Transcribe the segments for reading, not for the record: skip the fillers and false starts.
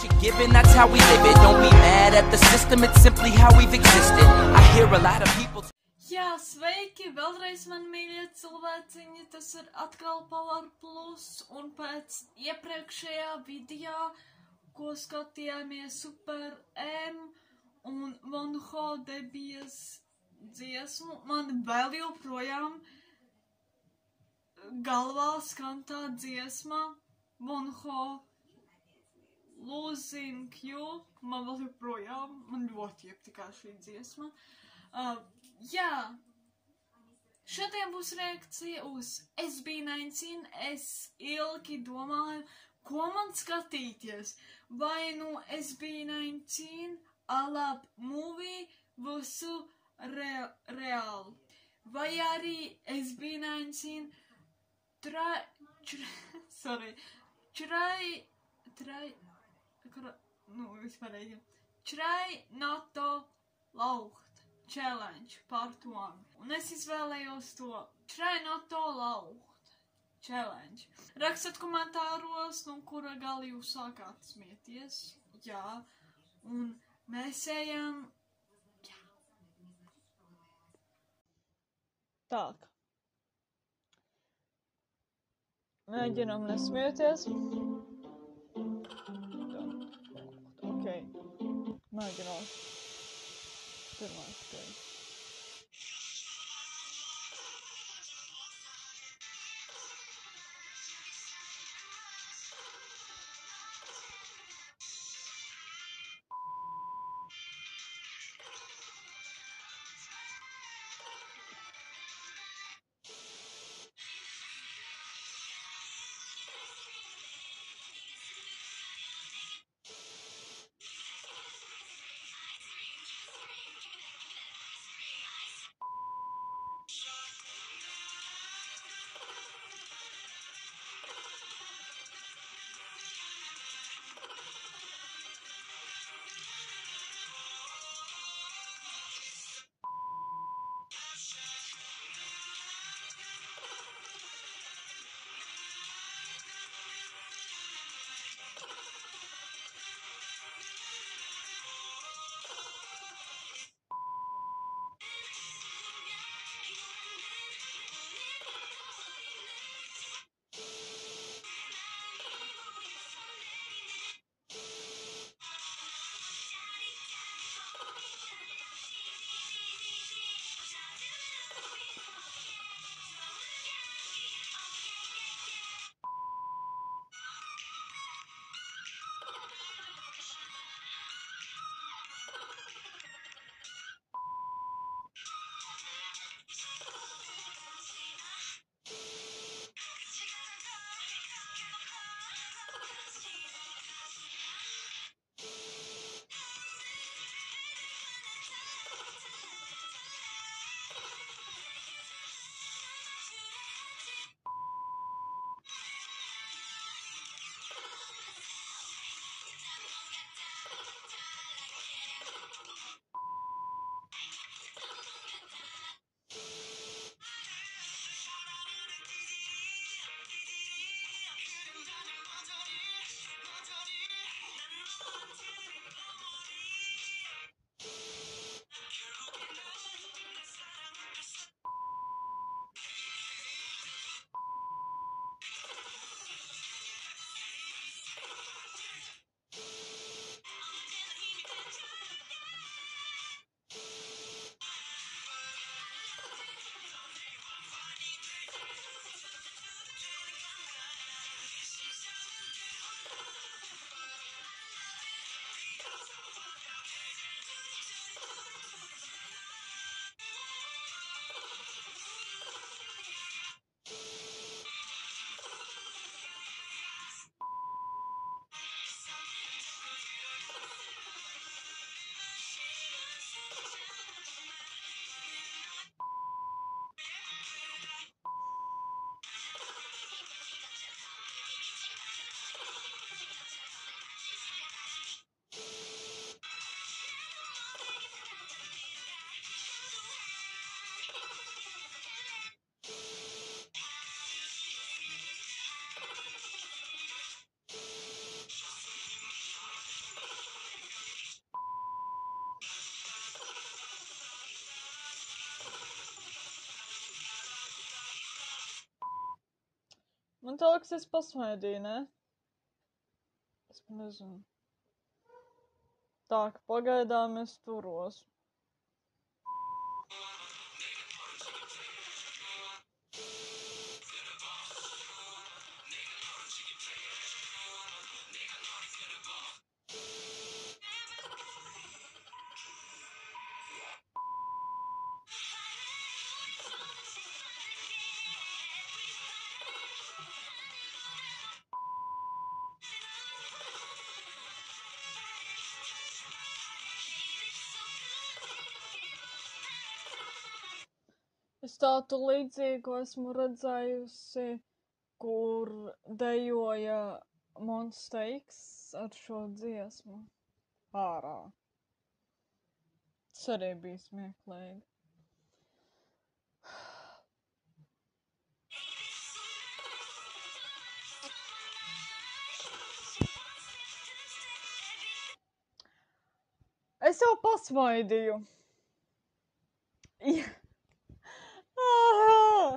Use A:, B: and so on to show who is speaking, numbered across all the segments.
A: Given, that's how we live it. Don't be mad at the system, it's simply how we've existed. I hear a lot of people.
B: Jā, sveiki! Vēlreiz man mīļie cilvēciņi, tas ir atkal Power Plus, un pēc iepriekšējā video, ko skatījāmies Super M un Monho debijas dziesmu, man vēl joprojām galvā skan tā dziesma Monho Losing You, man vēl joprojām, man ļoti iepatikā šī dziesma. Jā, šodien būs reakcija uz SB19. Es ilgi domāju, ko man skatīties. Vai nu SB19 alab movie visu reāli. Vai arī SB19 try not to laucht. Challenge part 1. Un es izvēlējos to Try not to laucht challenge. Rakstat komentāros, no kura gali jūs sākāt smieties. Jā. Un mēs ejam. Jā. Tak. Mēģinam nesmieties. Ok. Mēģinām. Pirmais skaids.
C: Man tā liekas, es pasmaidīju, ne? Es nezinu. Tā, ka pagaidām es turos. Es tādu līdzīgu esmu redzējusi, kur dejoja Monsteiks ar šo dziesmu ārā. Tas arī bija smieklīgi. Es jau pasmaidīju. Ja. Ah!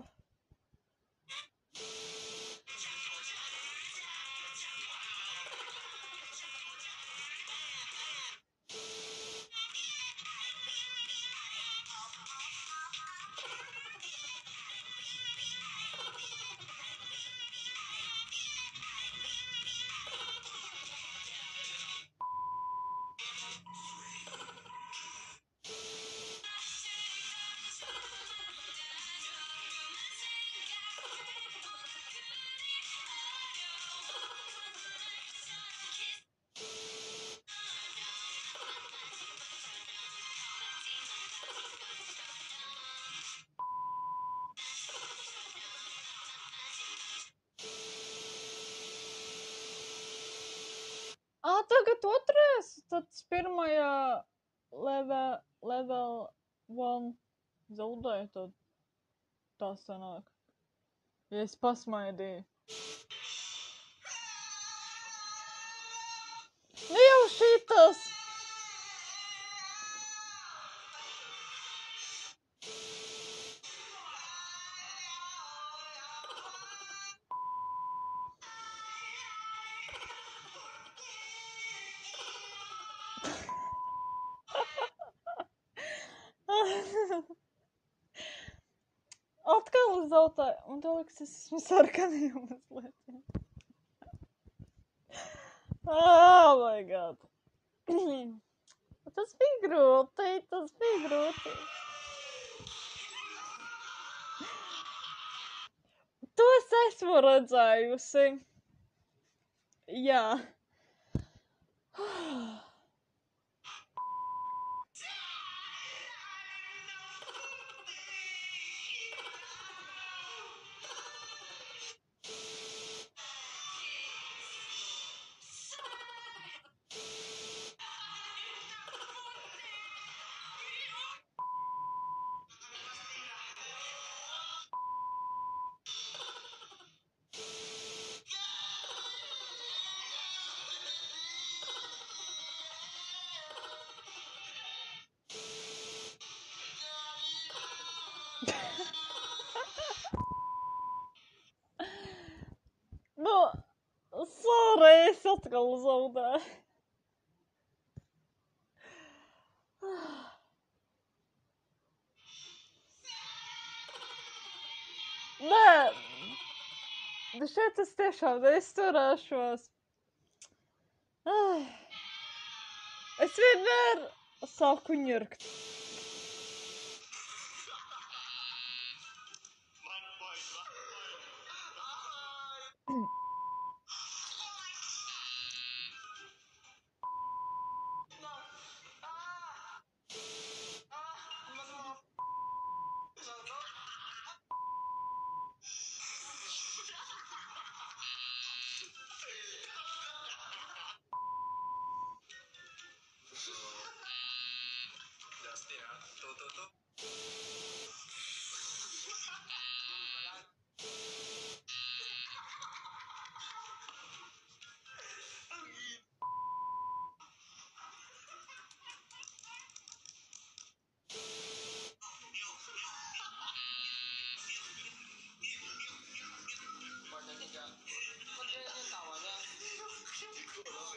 C: Tagad otrais, tad pirmajā level 1 zaudēju, tad tā sanāk. Ja es pasmaidīju. Nu jau šitas! Atkal zaudēju, un tā liekas, es esmu sarkanīju mazliet. Oh my god. Tas bija grūti. To es esmu redzējusi. Jā. Nu, sorry, es atkal zaudēju. Nē, šeit es tiešām neizturēšos. Es vienmēr sāku ņirkt.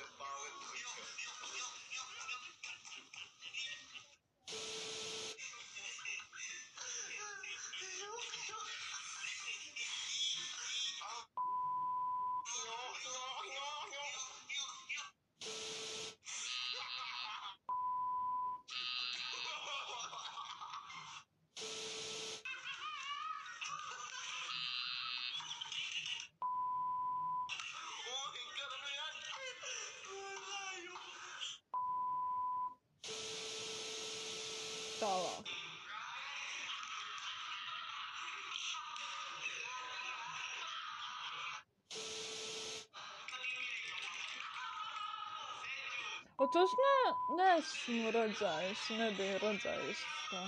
C: Tālāk. Bet es neesmu redzējusi, nebiju redzējusi to.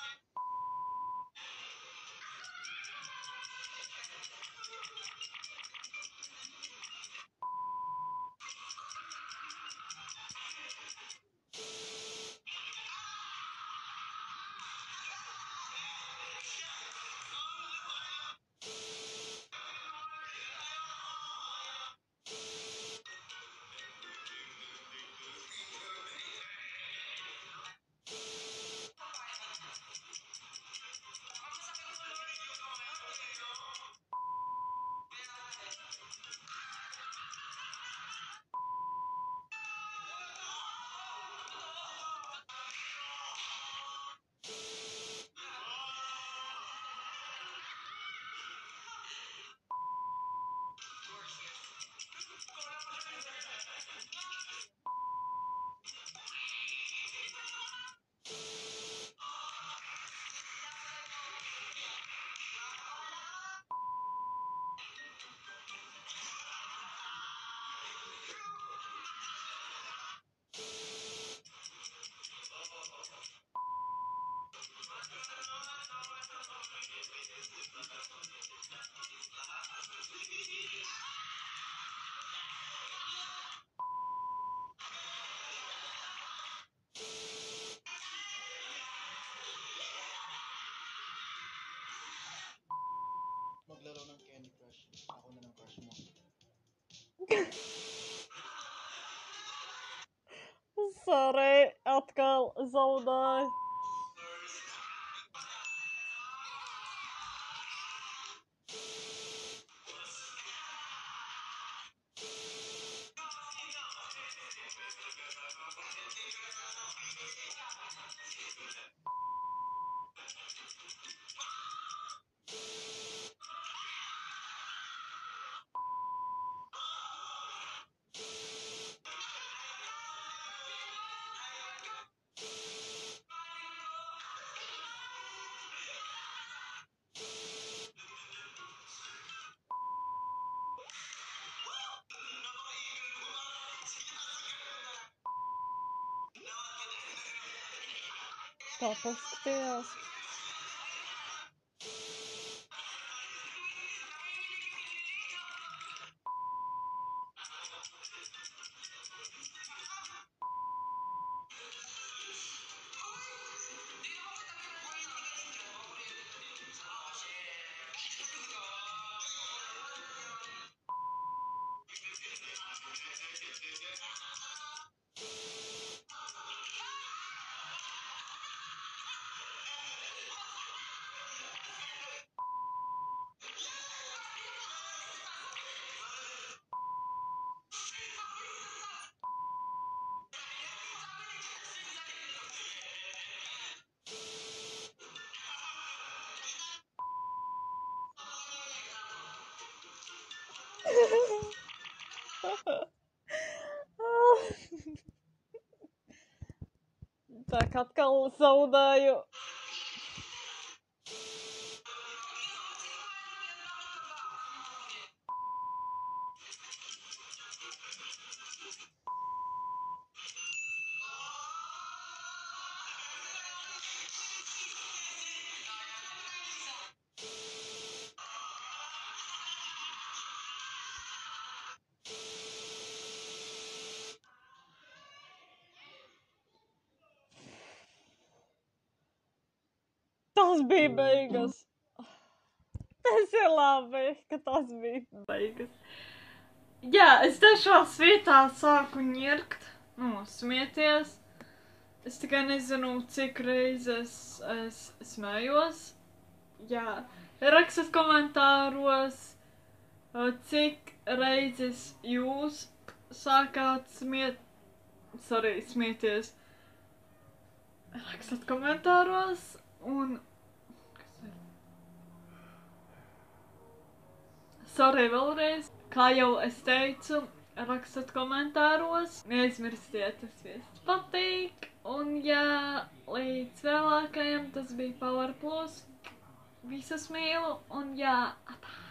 D: Maglaro ng Candy Crush. Ako na ng crush mo.
C: Sorry, atkal zaudēju. Tā paskatījās. Tā kā atkal zaudēju. Tas bija beigas. Tas ir labi, ka tas bija beigas.
B: Jā, es dažās vietās sāku ņirkt, smieties. Es tikai nezinu, cik reizes es smējos. Jā, rakstat komentāros, cik reizes jūs sākāt smieties. Rakstat komentāros un... Sorry vēlreiz. Kā jau es teicu, rakstat komentāros. Neaizmirstiet, tas viss patīk. Un jā, līdz vēlākajam tas bija Power Plus. Visus mīlu un jā, atā.